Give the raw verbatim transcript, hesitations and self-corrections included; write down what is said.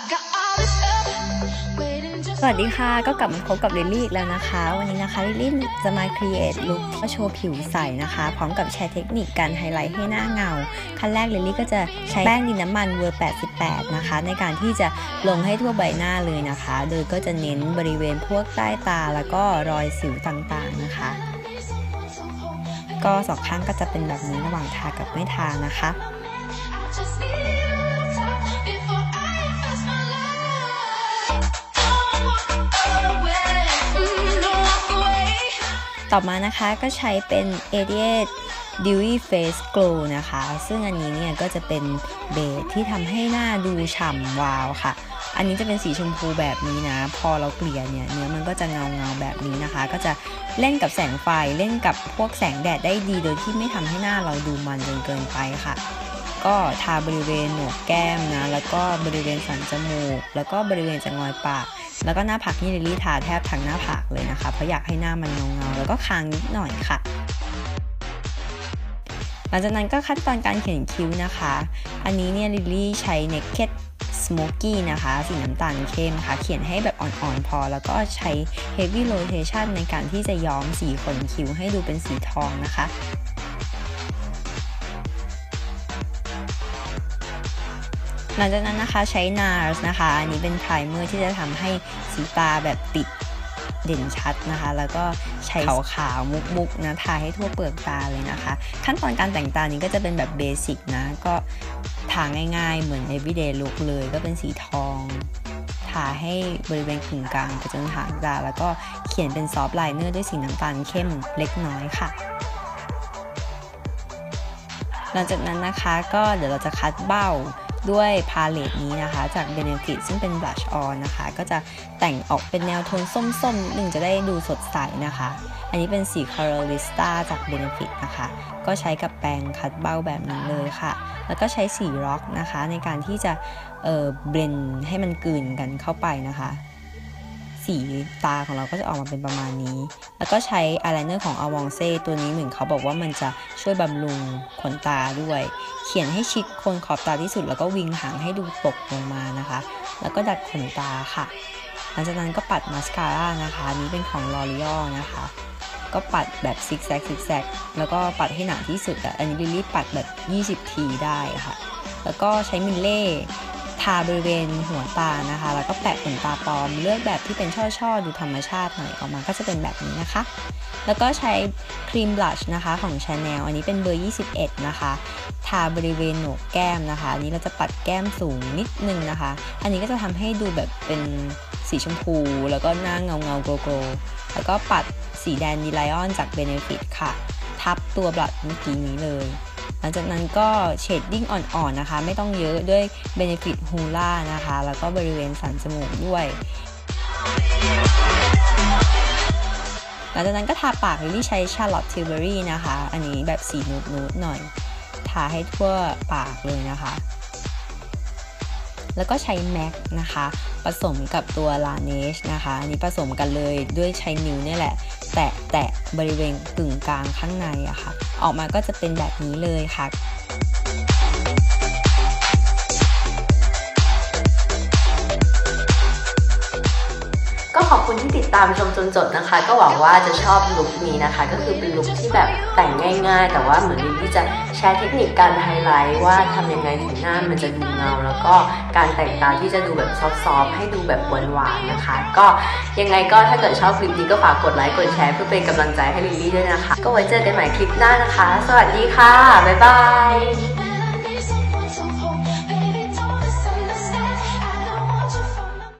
สวัสดีค่ะก็กลับมาพบกับลิลลี่อีกแล้วนะคะวันนี้นะคะลิลลี่จะมาครีเอทลุคโชว์ผิวใสนะคะพร้อมกับแชร์เทคนิคการไฮไลท์ให้หน้าเงาขั้นแรกลิลลี่ก็จะใช้แป้งดินน้ำมันเวอร์แปดสิบแปดนะคะในการที่จะลงให้ทั่วใบหน้าเลยนะคะโดยก็จะเน้นบริเวณพวกใต้ตาแล้วก็รอยสิวต่างๆนะคะก็สองข้างก็จะเป็นแบบนี้ระหว่างทากับไม่ทานะคะต่อมานะคะก็ใช้เป็น เอ ดี เอท Dewy Face Glow นะคะซึ่งอันนี้เนี่ยก็จะเป็นเบสที่ทำให้หน้าดูฉ่ำวาวค่ะอันนี้จะเป็นสีชมพูแบบนี้นะพอเราเกลี่ยเนี่ยเนื้อมันก็จะเงาเงาแบบนี้นะคะก็จะเล่นกับแสงไฟเล่นกับพวกแสงแดดได้ดีโดยที่ไม่ทำให้หน้าเราดูมันจนเกินไปค่ะก็ทาบริเวณโหนกแก้มนะแล้วก็บริเวณสันจมูกแล้วก็บริเวณจงอยปากแล้วก็หน้าผากนี่ลิลลี่ทาแทบทั้งหน้าผากเลยนะคะเพราะอยากให้หน้ามันเงาเงาแล้วก็คางนิดหน่อยค่ะหลังจากนั้นก็ขั้นตอนการเขียนคิ้วนะคะอันนี้เนี่ยลิลลี่ใช้ Naked Smoky นะคะสีน้ำตาลเข้มค่ะเขียนให้แบบอ่อนๆพอแล้วก็ใช้ Heavy Rotation ในการที่จะย้อมสีขนคิ้วให้ดูเป็นสีทองนะคะหลังจากนั้นนะคะใช้ นาร์ส นะคะอันนี้เป็นไพรเมอร์ที่จะทำให้สีตาแบบติดเด่นชัดนะคะแล้วก็ใช้ขาวๆมุกๆนะทาให้ทั่วเปลือกตาเลยนะคะขั้นตอนการแต่งตานี้ก็จะเป็นแบบเบสิกนะก็ทาง่ายๆเหมือน everyday look เลยก็เป็นสีทองทาให้บริเวณกึ่งกลางไปจนหางตาแล้วก็เขียนเป็นซอฟต์ไลเนอร์ด้วยสีน้ำตาลเข้มเล็กน้อยค่ะหลังจากนั้นนะคะก็เดี๋ยวเราจะคัดเบ้าด้วยพาเลตนี้นะคะจาก Benefit ซึ่งเป็น Blush On นะคะก็จะแต่งออกเป็นแนวโทนส้มๆนิดนึงจะได้ดูสดใสนะคะอันนี้เป็นสี Colorista จาก Benefit นะคะก็ใช้กับแปรงคัดเบ้าแบบนี้เลยค่ะแล้วก็ใช้สี Rock นะคะในการที่จะเอ่อเบลนด์ให้มันกลืนกันเข้าไปนะคะสีตาของเราก็จะออกมาเป็นประมาณนี้แล้วก็ใช้อายไลเนอร์ของ Avonce ตัวนี้เหมือนเขาบอกว่ามันจะช่วยบำรุงขนตาด้วยเขียนให้ชิดโคนขอบตาที่สุดแล้วก็วิงหางให้ดูตกลงมานะคะแล้วก็ดัดขนตาค่ะหลังจากนั้นก็ปัดมาสคาร่านะคะนี้เป็นของ L'Oreal นะคะก็ปัดแบบซิกแซกซิกแซกแล้วก็ปัดให้หนาที่สุดแต่อันนี้ลิลลี่ปัดแบบยี่สิบทีได้ค่ะแล้วก็ใช้มิลเล่ทาบริเวณหัวตานะคะแล้วก็แปะขนตาปลอมเลือกแบบที่เป็นช่อๆดูธรรมชาติหน่อยออกมาก็จะเป็นแบบนี้นะคะแล้วก็ใช้ครีมบลัชนะคะของ Chanel อันนี้เป็นเบอร์ยี่สิบเอ็ดนะคะทาบริเวณโหนกแก้มนะคะอันนี้เราจะปัดแก้มสูงนิดนึงนะคะอันนี้ก็จะทำให้ดูแบบเป็นสีชมพูแล้วก็หน้าเงาเงาโกโก้แล้วก็ปัดสีแดงดีไลออนจาก Benefit ค่ะทับตัวบลัชเมื่อกี้นี้เลยหลังจากนั้นก็เชดดิ้งอ่อนๆนะคะไม่ต้องเยอะด้วย Benefit Hoola นะคะแล้วก็บริเวณสันจมูกด้วยหลังจากนั้นก็ทาปากลิลลี่ใช้ Charlotte Tilbury นะคะอันนี้แบบสีนูดๆหน่อยทาให้ทั่วปากเลยนะคะแล้วก็ใช้แม็กนะคะผสมกับตัว Laneige นะคะอันนี้ผสมกันเลยด้วยใช้นิ้วนี่แหละแตะแตะบริเวณกึ่งกลางข้างในอะค่ะออกมาก็จะเป็นแบบนี้เลยค่ะก็ขอบคุณที่ติดตามชมจนจบนะคะก็หวังว่าจะชอบลุคนี้นะคะก็คือเป็นลุคที่แบบแต่งง่ายๆแต่ว่าเหมือนลิลลี่จะแชร์เทคนิคการไฮไลท์ว่าทำยังไงถึงหน้ามันจะดูเงาแล้วก็การแต่งตาที่จะดูแบบซอฟต์ๆให้ดูแบบหวานๆนะคะก็ยังไงก็ถ้าเกิดชอบคลิปนี้ก็ฝากกดไลค์กดแชร์เพื่อเป็นกำลังใจให้ลิลลี่ด้วยนะคะก็ไว้เจอกันใหม่คลิปหน้านะคะสวัสดีค่ะบ๊ายบาย